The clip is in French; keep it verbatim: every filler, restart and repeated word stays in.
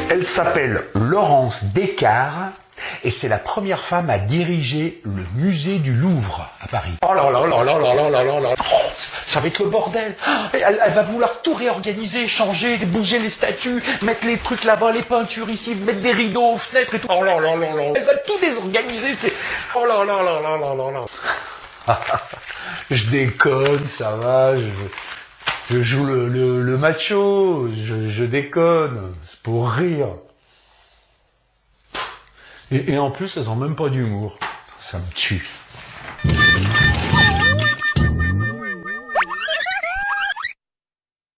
Elle s'appelle Laurence Descartes et c'est la première femme à diriger le musée du Louvre à Paris. Oh là là là là là là là là là. Oh, ça va être le bordel. Elle, elle va vouloir tout réorganiser, changer, bouger les statues, mettre les trucs là-bas, les peintures ici, mettre des rideaux aux fenêtres et tout. Oh là là là là. Elle va tout désorganiser. C'est oh là là là là là là là. Je déconne, ça va. Je, je joue le, le, le macho. Je, je déconne. C'est pour rire. Et, et en plus, elles n'ont même pas d'humour. Ça me tue.